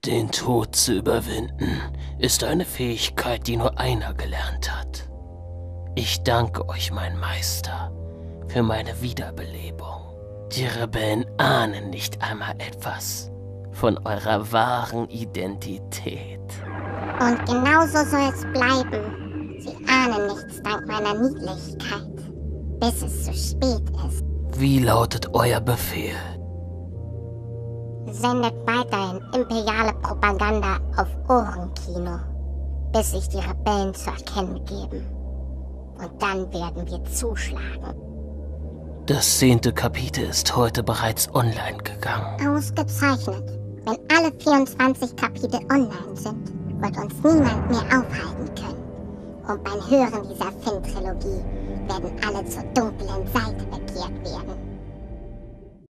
Den Tod zu überwinden, ist eine Fähigkeit, die nur einer gelernt hat. Ich danke euch, mein Meister, für meine Wiederbelebung. Die Rebellen ahnen nicht einmal etwas von eurer wahren Identität. Und genauso soll es bleiben. Sie ahnen nichts dank meiner Niedlichkeit, bis es zu spät ist. Wie lautet euer Befehl? Sendet weiterhin imperiale Propaganda auf Ohrenkino, bis sich die Rebellen zu erkennen geben. Und dann werden wir zuschlagen. Das 10. Kapitel ist heute bereits online gegangen. Ausgezeichnet. Wenn alle 24 Kapitel online sind, wird uns niemand mehr aufhalten können. Und beim Hören dieser Finn-Trilogie werden alle zur dunklen Seite bekehrt werden.